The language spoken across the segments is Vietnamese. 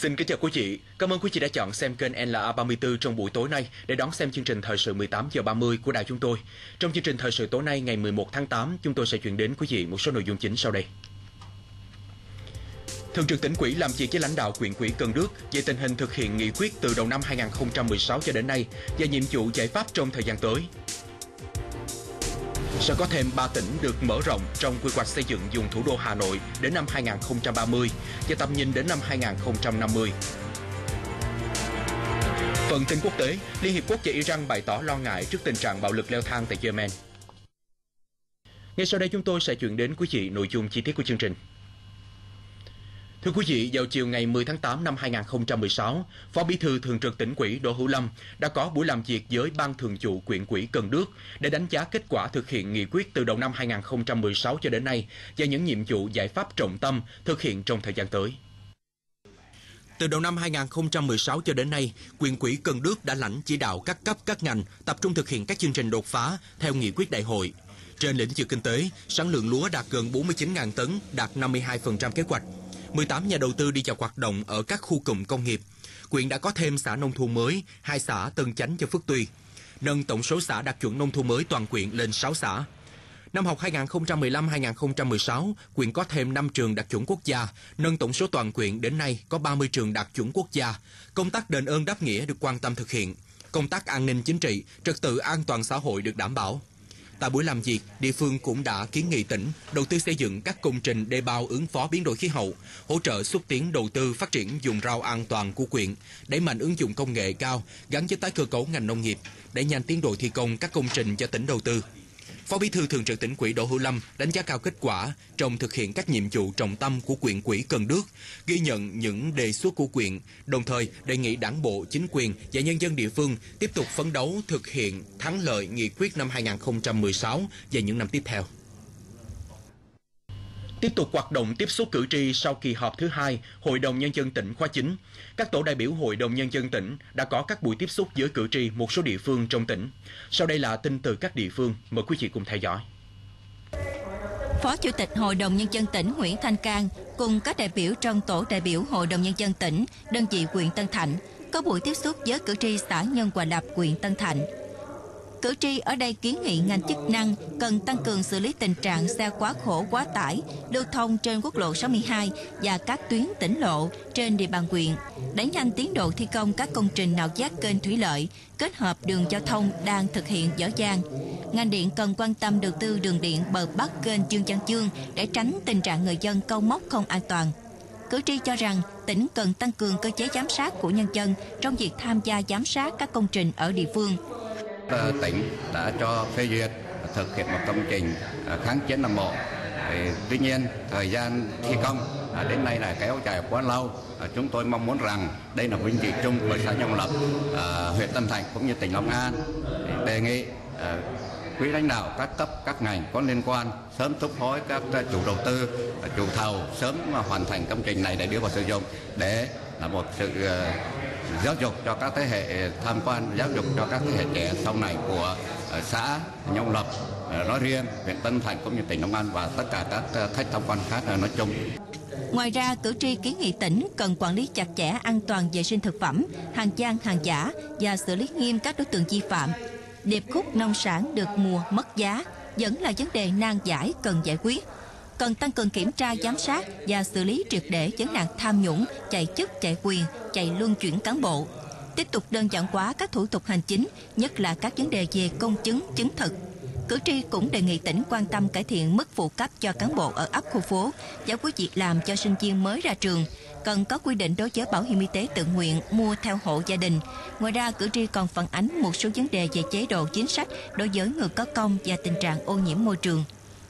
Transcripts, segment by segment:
Xin kính chào quý vị. Cảm ơn quý vị đã chọn xem kênh LA34 trong buổi tối nay để đón xem chương trình thời sự 18 giờ 30 của đài chúng tôi. Trong chương trình thời sự tối nay ngày 11 tháng 8, chúng tôi sẽ chuyển đến quý vị một số nội dung chính sau đây. Thường trực Tỉnh ủy làm việc với lãnh đạo huyện ủy Cần Đước về tình hình thực hiện nghị quyết từ đầu năm 2016 cho đến nay và nhiệm vụ giải pháp trong thời gian tới. Sẽ có thêm 3 tỉnh được mở rộng trong quy hoạch xây dựng vùng thủ đô Hà Nội đến năm 2030 và tầm nhìn đến năm 2050. Phần tin quốc tế, Liên Hiệp Quốc và Iran bày tỏ lo ngại trước tình trạng bạo lực leo thang tại Yemen. Ngay sau đây chúng tôi sẽ chuyển đến quý vị nội dung chi tiết của chương trình. Thưa quý vị, vào chiều ngày 10 tháng 8 năm 2016, Phó Bí thư Thường trực Tỉnh ủy Đỗ Hữu Lâm đã có buổi làm việc với Ban Thường vụ huyện ủy Cần Đước để đánh giá kết quả thực hiện nghị quyết từ đầu năm 2016 cho đến nay và những nhiệm vụ giải pháp trọng tâm thực hiện trong thời gian tới. Từ đầu năm 2016 cho đến nay, huyện ủy Cần Đước đã lãnh chỉ đạo các cấp các ngành tập trung thực hiện các chương trình đột phá theo nghị quyết đại hội. Trên lĩnh vực kinh tế, sản lượng lúa đạt gần 49.000 tấn, đạt 52% kế hoạch. 18 nhà đầu tư đi vào hoạt động ở các khu cụm công nghiệp. Huyện đã có thêm xã nông thôn mới, 2 xã Tân Chánh và Phước Tuy, nâng tổng số xã đạt chuẩn nông thôn mới toàn huyện lên 6 xã. Năm học 2015-2016, huyện có thêm 5 trường đạt chuẩn quốc gia, nâng tổng số toàn huyện đến nay có 30 trường đạt chuẩn quốc gia. Công tác đền ơn đáp nghĩa được quan tâm thực hiện. Công tác an ninh chính trị, trật tự an toàn xã hội được đảm bảo. Tại buổi làm việc, địa phương cũng đã kiến nghị tỉnh đầu tư xây dựng các công trình đê bao ứng phó biến đổi khí hậu, hỗ trợ xúc tiến đầu tư phát triển vùng rau an toàn của huyện, đẩy mạnh ứng dụng công nghệ cao gắn với tái cơ cấu ngành nông nghiệp, đẩy nhanh tiến độ thi công các công trình do tỉnh đầu tư. Phó Bí thư Thường trực Tỉnh ủy Đỗ Hữu Lâm đánh giá cao kết quả trong thực hiện các nhiệm vụ trọng tâm của huyện ủy Cần Đước, ghi nhận những đề xuất của huyện, đồng thời đề nghị Đảng bộ, chính quyền và nhân dân địa phương tiếp tục phấn đấu thực hiện thắng lợi nghị quyết năm 2016 và những năm tiếp theo. Tiếp tục hoạt động tiếp xúc cử tri sau kỳ họp thứ 2 Hội đồng Nhân dân tỉnh khóa 9. Các tổ đại biểu Hội đồng Nhân dân tỉnh đã có các buổi tiếp xúc với cử tri một số địa phương trong tỉnh. Sau đây là tin từ các địa phương, mời quý vị cùng theo dõi. Phó Chủ tịch Hội đồng Nhân dân tỉnh Nguyễn Thanh Cang cùng các đại biểu trong tổ đại biểu Hội đồng Nhân dân tỉnh, đơn vị huyện Tân Thạnh có buổi tiếp xúc với cử tri xã Nhân Hòa Lập, huyện Tân Thạnh. Cử tri ở đây kiến nghị ngành chức năng cần tăng cường xử lý tình trạng xe quá khổ quá tải lưu thông trên quốc lộ 62 và các tuyến tỉnh lộ trên địa bàn huyện, đẩy nhanh tiến độ thi công các công trình nạo vét kênh thủy lợi, kết hợp đường giao thông đang thực hiện dở dang. Ngành điện cần quan tâm đầu tư đường điện bờ bắc kênh Dương Văn Chương để tránh tình trạng người dân câu móc không an toàn. Cử tri cho rằng tỉnh cần tăng cường cơ chế giám sát của nhân dân trong việc tham gia giám sát các công trình ở địa phương. Tỉnh đã cho phê duyệt thực hiện một công trình kháng chiến Nam Bộ. Tuy nhiên, thời gian thi công đến nay là kéo dài quá lâu. Chúng tôi mong muốn rằng đây là vinh dự chung của xã Nhân Lập, huyện Tân Thạnh cũng như tỉnh Long An. Đề nghị quý lãnh đạo các cấp, các ngành có liên quan sớm thúc hối các chủ đầu tư, chủ thầu sớm hoàn thành công trình này để đưa vào sử dụng, để là một sự giáo dục cho các thế hệ tham quan, giáo dục cho các thế hệ trẻ sau này của xã Nhân Lập nói riêng, huyện Tân Thạnh cũng như tỉnh Long An và tất cả các khách tham quan khác nói chung. Ngoài ra, cử tri kiến nghị tỉnh cần quản lý chặt chẽ an toàn vệ sinh thực phẩm, hàng gian, hàng giả và xử lý nghiêm các đối tượng vi phạm. Điệp khúc nông sản được mùa mất giá vẫn là vấn đề nan giải cần giải quyết. Cần tăng cường kiểm tra, giám sát và xử lý triệt để vấn nạn tham nhũng, chạy chức, chạy quyền, chạy luân chuyển cán bộ. Tiếp tục đơn giản hóa các thủ tục hành chính, nhất là các vấn đề về công chứng, chứng thực. Cử tri cũng đề nghị tỉnh quan tâm cải thiện mức phụ cấp cho cán bộ ở ấp khu phố, giải quyết việc làm cho sinh viên mới ra trường. Cần có quy định đối với bảo hiểm y tế tự nguyện mua theo hộ gia đình. Ngoài ra, cử tri còn phản ánh một số vấn đề về chế độ chính sách đối với người có công và tình trạng ô nhiễm môi trường.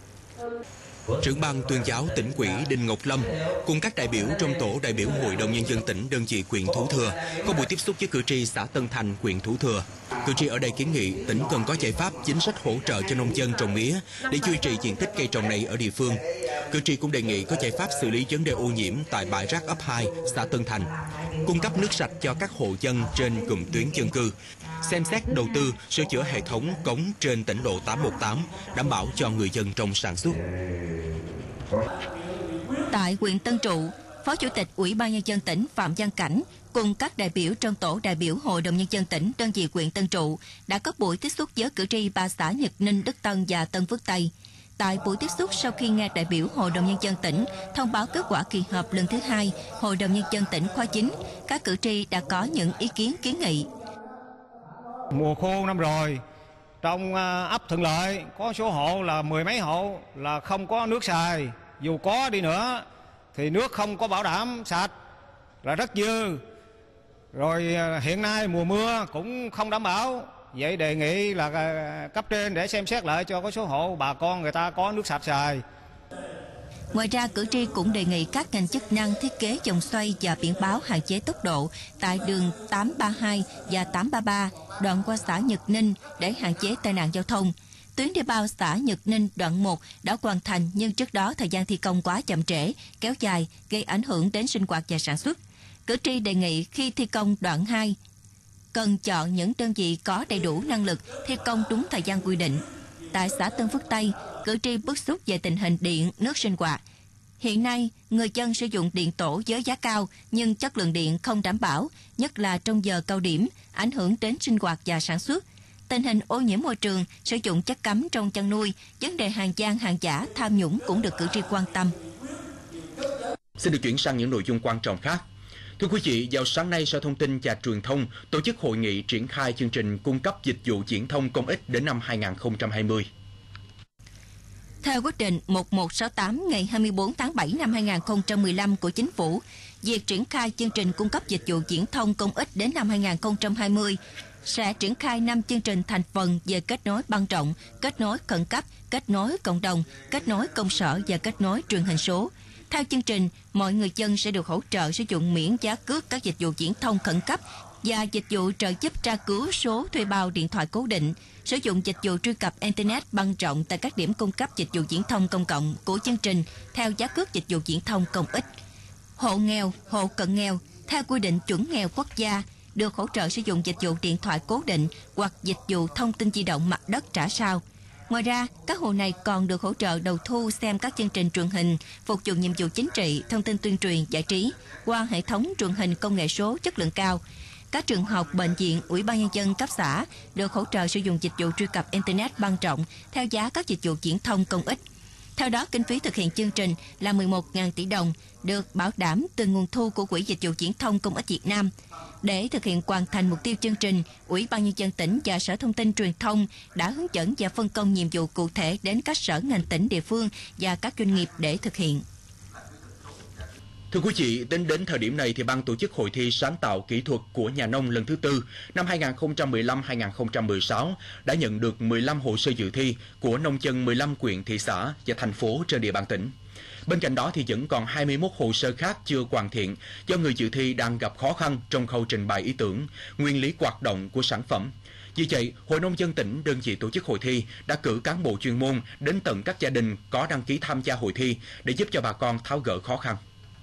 Trưởng ban tuyên giáo Tỉnh ủy Đinh Ngọc Lâm cùng các đại biểu trong tổ đại biểu Hội đồng Nhân dân tỉnh đơn vị huyện Thủ Thừa có buổi tiếp xúc với cử tri xã Tân Thành, huyện Thủ Thừa. Cử tri ở đây kiến nghị tỉnh cần có giải pháp chính sách hỗ trợ cho nông dân trồng mía để duy trì diện tích cây trồng này ở địa phương. Cử tri cũng đề nghị có giải pháp xử lý vấn đề ô nhiễm tại bãi rác ấp 2, xã Tân Thành, cung cấp nước sạch cho các hộ dân trên cụm tuyến dân cư, xem xét đầu tư sửa chữa hệ thống cống trên tỉnh lộ 818, đảm bảo cho người dân trong sản xuất. Tại huyện Tân Trụ, Phó Chủ tịch Ủy ban Nhân dân tỉnh Phạm Văn Cảnh cùng các đại biểu trong tổ đại biểu Hội đồng Nhân dân tỉnh đơn vị huyện Tân Trụ đã có buổi tiếp xúc với cử tri ba xã Nhật Ninh, Đức Tân và Tân Phước Tây. Tại buổi tiếp xúc, sau khi nghe đại biểu Hội đồng Nhân dân tỉnh thông báo kết quả kỳ họp lần thứ 2 Hội đồng Nhân dân tỉnh khóa 9, các cử tri đã có những ý kiến kiến nghị. Mùa khô năm rồi, trong ấp Thuận Lợi có số hộ là 10 mấy hộ là không có nước xài. Dù có đi nữa thì nước không có bảo đảm sạch, là rất dư. Rồi hiện nay mùa mưa cũng không đảm bảo. Vậy đề nghị là cấp trên để xem xét lại cho có số hộ bà con người ta có nước sạch xài. Ngoài ra, cử tri cũng đề nghị các ngành chức năng thiết kế vòng xoay và biển báo hạn chế tốc độ tại đường 832 và 833 đoạn qua xã Nhật Ninh để hạn chế tai nạn giao thông. Tuyến đê bao xã Nhật Ninh đoạn 1 đã hoàn thành nhưng trước đó thời gian thi công quá chậm trễ, kéo dài, gây ảnh hưởng đến sinh hoạt và sản xuất. Cử tri đề nghị khi thi công đoạn 2, cần chọn những đơn vị có đầy đủ năng lực thi công đúng thời gian quy định. Tại xã Tân Phước Tây, cử tri bức xúc về tình hình điện, nước sinh hoạt. Hiện nay, người dân sử dụng điện tổ với giá cao nhưng chất lượng điện không đảm bảo, nhất là trong giờ cao điểm, ảnh hưởng đến sinh hoạt và sản xuất. Tình hình ô nhiễm môi trường, sử dụng chất cấm trong chăn nuôi, vấn đề hàng gian, hàng giả, tham nhũng cũng được cử tri quan tâm. Xin được chuyển sang những nội dung quan trọng khác. Thưa quý vị, vào sáng nay, Sở Thông tin và Truyền thông tổ chức hội nghị triển khai chương trình cung cấp dịch vụ viễn thông công ích đến năm 2020. Theo quyết định 1168 ngày 24 tháng 7 năm 2015 của Chính phủ, việc triển khai chương trình cung cấp dịch vụ viễn thông công ích đến năm 2020 sẽ triển khai 5 chương trình thành phần về kết nối băng rộng, kết nối khẩn cấp, kết nối cộng đồng, kết nối công sở và kết nối truyền hình số. Theo chương trình, mọi người dân sẽ được hỗ trợ sử dụng miễn giá cước các dịch vụ viễn thông khẩn cấp và dịch vụ trợ giúp tra cứu số thuê bao điện thoại cố định, sử dụng dịch vụ truy cập Internet băng rộng tại các điểm cung cấp dịch vụ viễn thông công cộng của chương trình theo giá cước dịch vụ viễn thông công ích. Hộ nghèo, hộ cận nghèo, theo quy định chuẩn nghèo quốc gia, được hỗ trợ sử dụng dịch vụ điện thoại cố định hoặc dịch vụ thông tin di động mặt đất trả sau. Ngoài ra, các hộ này còn được hỗ trợ đầu thu xem các chương trình truyền hình, phục vụ nhiệm vụ chính trị, thông tin tuyên truyền, giải trí qua hệ thống truyền hình công nghệ số chất lượng cao. Các trường học, bệnh viện, Ủy ban Nhân dân cấp xã được hỗ trợ sử dụng dịch vụ truy cập Internet băng rộng theo giá các dịch vụ viễn thông công ích. Theo đó, kinh phí thực hiện chương trình là 11.000 tỷ đồng, được bảo đảm từ nguồn thu của Quỹ Dịch vụ Viễn thông Công ích Việt Nam. Để thực hiện hoàn thành mục tiêu chương trình, Ủy ban Nhân dân tỉnh và Sở Thông tin Truyền thông đã hướng dẫn và phân công nhiệm vụ cụ thể đến các sở ngành tỉnh, địa phương và các doanh nghiệp để thực hiện. Thưa quý vị, tính đến thời điểm này thì ban tổ chức hội thi sáng tạo kỹ thuật của nhà nông lần thứ 4 năm 2015-2016 đã nhận được 15 hồ sơ dự thi của nông dân 15 huyện, thị xã và thành phố trên địa bàn tỉnh. Bên cạnh đó thì vẫn còn 21 hồ sơ khác chưa hoàn thiện do người dự thi đang gặp khó khăn trong khâu trình bày ý tưởng, nguyên lý hoạt động của sản phẩm. Vì vậy, Hội Nông dân tỉnh, đơn vị tổ chức hội thi, đã cử cán bộ chuyên môn đến tận các gia đình có đăng ký tham gia hội thi để giúp cho bà con tháo gỡ khó khăn.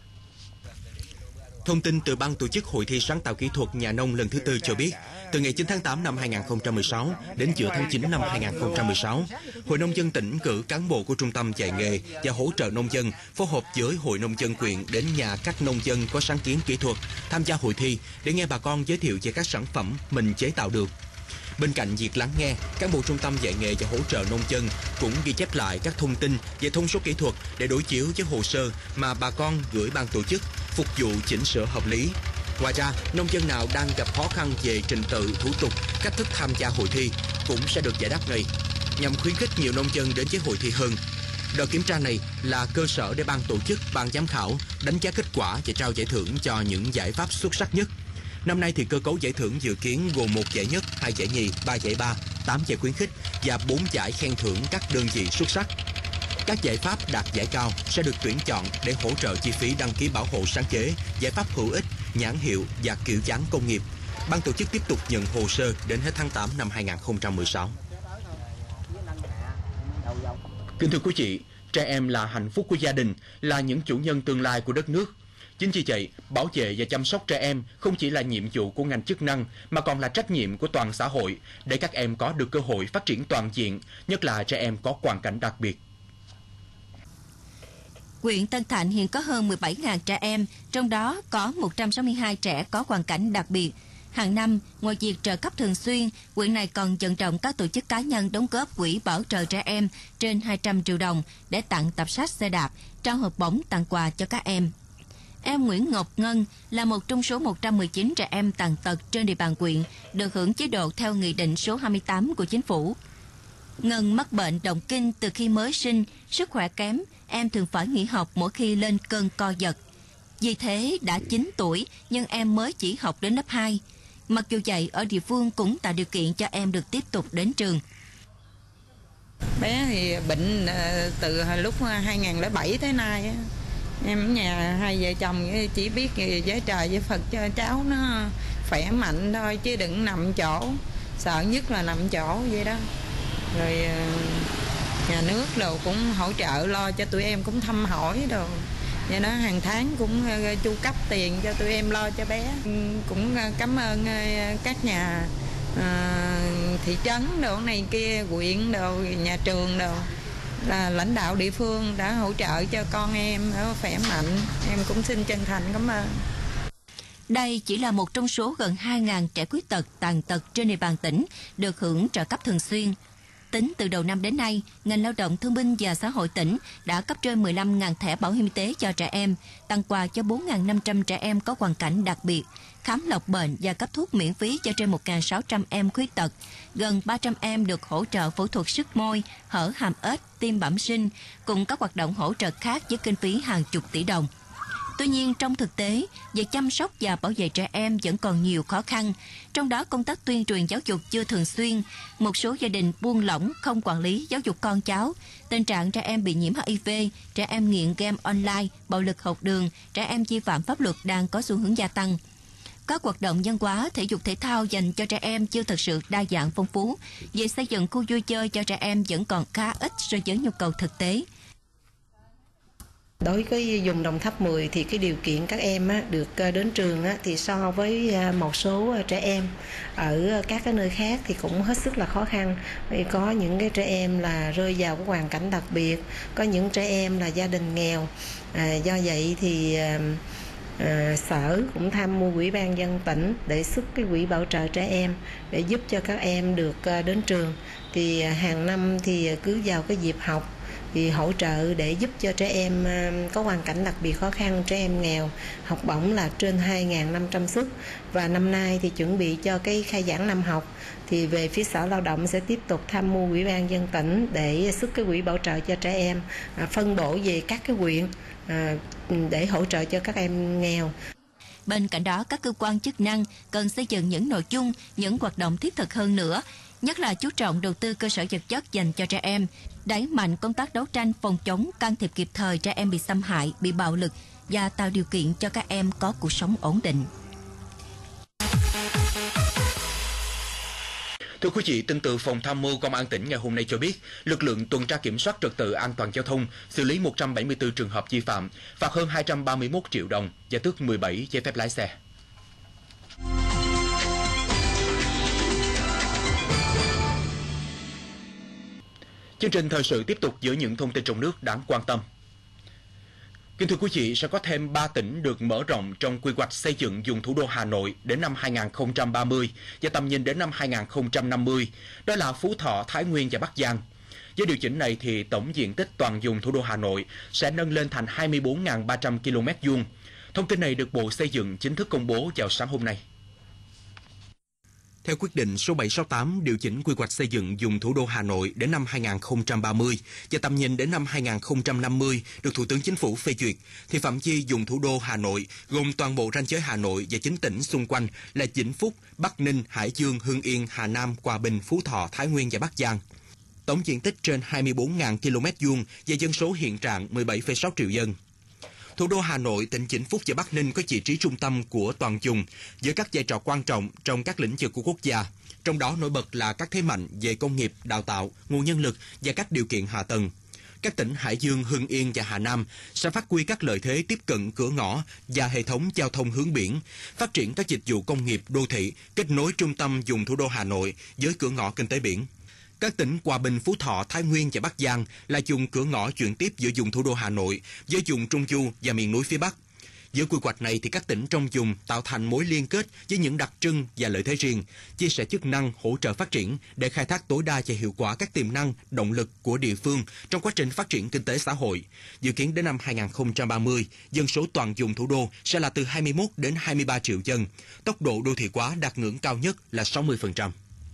Thông tin từ ban tổ chức hội thi sáng tạo kỹ thuật nhà nông lần thứ 4 cho biết, từ ngày 9 tháng 8 năm 2016 đến giữa tháng 9 năm 2016, Hội Nông dân tỉnh cử cán bộ của Trung tâm dạy nghề và hỗ trợ nông dân phối hợp với Hội Nông dân huyện đến nhà các nông dân có sáng kiến kỹ thuật tham gia hội thi để nghe bà con giới thiệu về các sản phẩm mình chế tạo được. Bên cạnh việc lắng nghe, cán bộ Trung tâm dạy nghề và hỗ trợ nông dân cũng ghi chép lại các thông tin về thông số kỹ thuật để đối chiếu với hồ sơ mà bà con gửi ban tổ chức, phục vụ chỉnh sửa hợp lý. Ngoài ra, nông dân nào đang gặp khó khăn về trình tự, thủ tục, cách thức tham gia hội thi cũng sẽ được giải đáp ngay, nhằm khuyến khích nhiều nông dân đến với hội thi hơn. Đợt kiểm tra này là cơ sở để ban tổ chức, ban giám khảo đánh giá kết quả và trao giải thưởng cho những giải pháp xuất sắc nhất. Năm nay thì cơ cấu giải thưởng dự kiến gồm 1 giải nhất, 2 giải nhì, 3 giải ba, 8 giải khuyến khích và 4 giải khen thưởng các đơn vị xuất sắc. Các giải pháp đạt giải cao sẽ được tuyển chọn để hỗ trợ chi phí đăng ký bảo hộ sáng chế, giải pháp hữu ích, nhãn hiệu và kiểu dáng công nghiệp. Ban tổ chức tiếp tục nhận hồ sơ đến hết tháng 8 năm 2016. Kính thưa quý vị, trẻ em là hạnh phúc của gia đình, là những chủ nhân tương lai của đất nước. Chính vì vậy, bảo vệ và chăm sóc trẻ em không chỉ là nhiệm vụ của ngành chức năng mà còn là trách nhiệm của toàn xã hội để các em có được cơ hội phát triển toàn diện, nhất là trẻ em có hoàn cảnh đặc biệt. Huyện Tân Thạnh hiện có hơn 17.000 trẻ em, trong đó có 162 trẻ có hoàn cảnh đặc biệt. Hàng năm, ngoài việc trợ cấp thường xuyên, huyện này còn vận động các tổ chức cá nhân đóng góp quỹ bảo trợ trẻ em trên 200 triệu đồng để tặng tập sách xe đạp, trao học bổng tặng quà cho các em. Em Nguyễn Ngọc Ngân là một trong số 119 trẻ em tàn tật trên địa bàn huyện được hưởng chế độ theo Nghị định số 28 của Chính phủ. Ngân mắc bệnh động kinh từ khi mới sinh, sức khỏe kém, em thường phải nghỉ học mỗi khi lên cơn co giật. Vì thế đã 9 tuổi nhưng em mới chỉ học đến lớp 2. Mặc dù vậy, ở địa phương cũng tạo điều kiện cho em được tiếp tục đến trường. Bé thì bệnh từ lúc 2007 tới nay. Em ở nhà hai vợ chồng chỉ biết với trời với Phật cho cháu nó khỏe mạnh thôi, chứ đừng nằm chỗ. Sợ nhất là nằm chỗ vậy đó. Rồi nhà nước đồ cũng hỗ trợ lo cho tụi em, cũng thăm hỏi đồ. Vậy đó, hàng tháng cũng chu cấp tiền cho tụi em lo cho bé. Cũng cảm ơn các nhà thị trấn đồ này kia, huyện đồ, nhà trường đồ, là lãnh đạo địa phương đã hỗ trợ cho con em khỏe mạnh. Em cũng xin chân thành cảm ơn. Đây chỉ là một trong số gần 2.000 trẻ khuyết tật tàn tật trên địa bàn tỉnh được hưởng trợ cấp thường xuyên. Tính từ đầu năm đến nay, ngành Lao động Thương binh và Xã hội tỉnh đã cấp trên 15.000 thẻ bảo hiểm y tế cho trẻ em, tặng quà cho 4.500 trẻ em có hoàn cảnh đặc biệt, khám lọc bệnh và cấp thuốc miễn phí cho trên 1.600 em khuyết tật. Gần 300 em được hỗ trợ phẫu thuật sức môi, hở hàm ếch, tim bẩm sinh, cùng các hoạt động hỗ trợ khác với kinh phí hàng chục tỷ đồng. Tuy nhiên, trong thực tế, việc chăm sóc và bảo vệ trẻ em vẫn còn nhiều khó khăn. Trong đó, công tác tuyên truyền giáo dục chưa thường xuyên. Một số gia đình buông lỏng, không quản lý giáo dục con cháu. Tình trạng trẻ em bị nhiễm HIV, trẻ em nghiện game online, bạo lực học đường, trẻ em vi phạm pháp luật đang có xu hướng gia tăng. Các hoạt động văn hóa, thể dục thể thao dành cho trẻ em chưa thực sự đa dạng phong phú. Việc xây dựng khu vui chơi cho trẻ em vẫn còn khá ít so với nhu cầu thực tế. Đối với vùng Đồng Tháp 10 thì cái điều kiện các em được đến trường thì so với một số trẻ em ở các cái nơi khác thì cũng hết sức là khó khăn. Có những cái trẻ em là rơi vào cái hoàn cảnh đặc biệt, có những trẻ em là gia đình nghèo. Do vậy thì Sở cũng tham mưu Ủy ban nhân dân tỉnh để xuất cái quỹ bảo trợ trẻ em để giúp cho các em được đến trường. Thì hàng năm thì cứ vào cái dịp học thì hỗ trợ để giúp cho trẻ em có hoàn cảnh đặc biệt khó khăn, trẻ em nghèo, học bổng là trên 2.500 suất. Và năm nay thì chuẩn bị cho cái khai giảng năm học thì về phía Sở Lao động sẽ tiếp tục tham mưu Ủy ban nhân dân tỉnh để xuất cái quỹ bảo trợ cho trẻ em, phân bổ về các cái huyện để hỗ trợ cho các em nghèo. Bên cạnh đó, các cơ quan chức năng cần xây dựng những nội dung, những hoạt động thiết thực hơn nữa, nhất là chú trọng đầu tư cơ sở vật chất dành cho trẻ em, đẩy mạnh công tác đấu tranh phòng chống, can thiệp kịp thời trẻ em bị xâm hại, bị bạo lực và tạo điều kiện cho các em có cuộc sống ổn định. Thưa quý vị, tin từ Phòng Tham mưu Công an tỉnh ngày hôm nay cho biết, lực lượng tuần tra kiểm soát trật tự an toàn giao thông xử lý 174 trường hợp vi phạm, phạt hơn 231 triệu đồng và tước 17 giấy phép lái xe. Chương trình thời sự tiếp tục với những thông tin trong nước đáng quan tâm. Kính thưa quý vị, sẽ có thêm 3 tỉnh được mở rộng trong quy hoạch xây dựng vùng thủ đô Hà Nội đến năm 2030 và tầm nhìn đến năm 2050, đó là Phú Thọ, Thái Nguyên và Bắc Giang. Với điều chỉnh này thì tổng diện tích toàn vùng thủ đô Hà Nội sẽ nâng lên thành 24.300 km². Thông tin này được Bộ Xây dựng chính thức công bố vào sáng hôm nay. Theo quyết định số 768 điều chỉnh quy hoạch xây dựng vùng thủ đô Hà Nội đến năm 2030 và tầm nhìn đến năm 2050 được Thủ tướng Chính phủ phê duyệt, thì phạm vi vùng thủ đô Hà Nội gồm toàn bộ ranh giới Hà Nội và 9 tỉnh xung quanh là Vĩnh Phúc, Bắc Ninh, Hải Dương, Hưng Yên, Hà Nam, Hòa Bình, Phú Thọ, Thái Nguyên và Bắc Giang. Tổng diện tích trên 24.000 km² và dân số hiện trạng 17,6 triệu dân. Thủ đô Hà Nội, tỉnh Vĩnh Phúc và Bắc Ninh có vị trí trung tâm của toàn vùng với các vai trò quan trọng trong các lĩnh vực của quốc gia. Trong đó nổi bật là các thế mạnh về công nghiệp, đào tạo, nguồn nhân lực và các điều kiện hạ tầng. Các tỉnh Hải Dương, Hưng Yên và Hà Nam sẽ phát huy các lợi thế tiếp cận cửa ngõ và hệ thống giao thông hướng biển, phát triển các dịch vụ công nghiệp đô thị, kết nối trung tâm vùng thủ đô Hà Nội với cửa ngõ kinh tế biển. Các tỉnh Hòa Bình, Phú Thọ, Thái Nguyên và Bắc Giang là vùng cửa ngõ chuyển tiếp giữa vùng thủ đô Hà Nội với vùng Trung Du và miền núi phía Bắc. Với quy hoạch này thì các tỉnh trong vùng tạo thành mối liên kết với những đặc trưng và lợi thế riêng, chia sẻ chức năng hỗ trợ phát triển để khai thác tối đa và hiệu quả các tiềm năng, động lực của địa phương trong quá trình phát triển kinh tế xã hội. Dự kiến đến năm 2030, dân số toàn vùng thủ đô sẽ là từ 21 đến 23 triệu dân. Tốc độ đô thị hóa đạt ngưỡng cao nhất là 60%.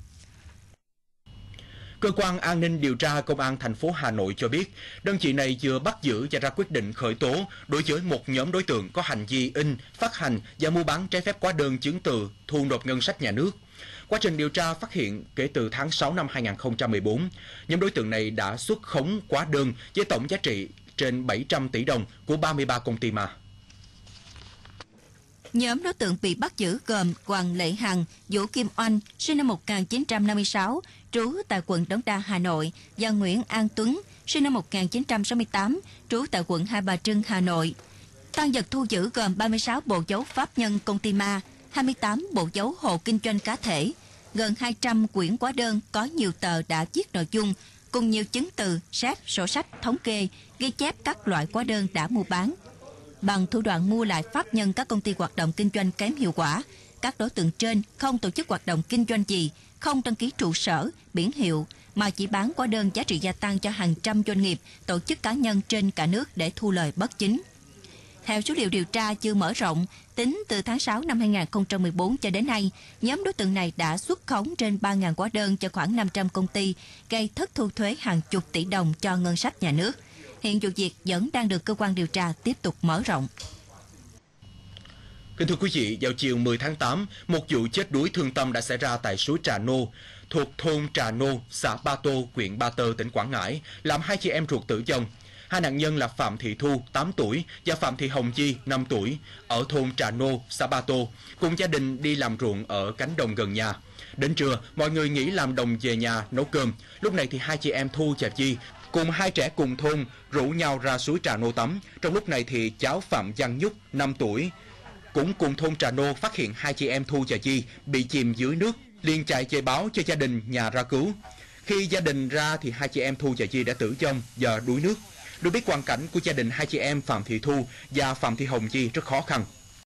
Cơ quan an ninh điều tra Công an thành phố Hà Nội cho biết, đơn vị này vừa bắt giữ và ra quyết định khởi tố đối với một nhóm đối tượng có hành vi in, phát hành và mua bán trái phép hóa đơn chứng từ thu nộp ngân sách nhà nước. Quá trình điều tra phát hiện, kể từ tháng 6 năm 2014, nhóm đối tượng này đã xuất khống hóa đơn với tổng giá trị trên 700 tỷ đồng của 33 công ty ma. Nhóm đối tượng bị bắt giữ gồm Hoàng Lệ Hằng, Vũ Kim Oanh, sinh năm 1956, trú tại quận Đống Đa, Hà Nội, và Nguyễn An Tuấn, sinh năm 1968, trú tại quận Hai Bà Trưng, Hà Nội. Tang vật thu giữ gồm 36 bộ dấu pháp nhân công ty ma, 28 bộ dấu hộ kinh doanh cá thể, gần 200 quyển hóa đơn có nhiều tờ đã viết nội dung, cùng nhiều chứng từ, sách, sổ sách, thống kê, ghi chép các loại hóa đơn đã mua bán. Bằng thủ đoạn mua lại pháp nhân các công ty hoạt động kinh doanh kém hiệu quả, các đối tượng trên không tổ chức hoạt động kinh doanh gì, không đăng ký trụ sở, biển hiệu, mà chỉ bán hóa đơn giá trị gia tăng cho hàng trăm doanh nghiệp, tổ chức cá nhân trên cả nước để thu lời bất chính. Theo số liệu điều tra chưa mở rộng, tính từ tháng 6 năm 2014 cho đến nay, nhóm đối tượng này đã xuất khống trên 3.000 hóa đơn cho khoảng 500 công ty, gây thất thu thuế hàng chục tỷ đồng cho ngân sách nhà nước. Hiện vụ việc vẫn đang được cơ quan điều tra tiếp tục mở rộng. Kính thưa quý vị, vào chiều 10 tháng 8, một vụ chết đuối thương tâm đã xảy ra tại suối Trà Nô, thuộc thôn Trà Nô, xã Ba Tô, huyện Ba Tơ, tỉnh Quảng Ngãi, làm hai chị em ruột tử vong. Hai nạn nhân là Phạm Thị Thu, 8 tuổi, và Phạm Thị Hồng Chi, 5 tuổi, ở thôn Trà Nô, xã Ba Tô, cùng gia đình đi làm ruộng ở cánh đồng gần nhà. Đến trưa, mọi người nghỉ làm đồng về nhà nấu cơm. Lúc này thì hai chị em Thu và Chi cùng hai trẻ cùng thôn rủ nhau ra suối Trà Nô tắm. Trong lúc này thì cháu Phạm Văn Nhúc, 5 tuổi, cũng cùng thôn Trà Nô phát hiện hai chị em Thu và Chi bị chìm dưới nước, liền chạy về báo cho gia đình nhà ra cứu. Khi gia đình ra thì hai chị em Thu và Chi đã tử vong do đuối nước. Được biết hoàn cảnh của gia đình hai chị em Phạm Thị Thu và Phạm Thị Hồng Chi rất khó khăn.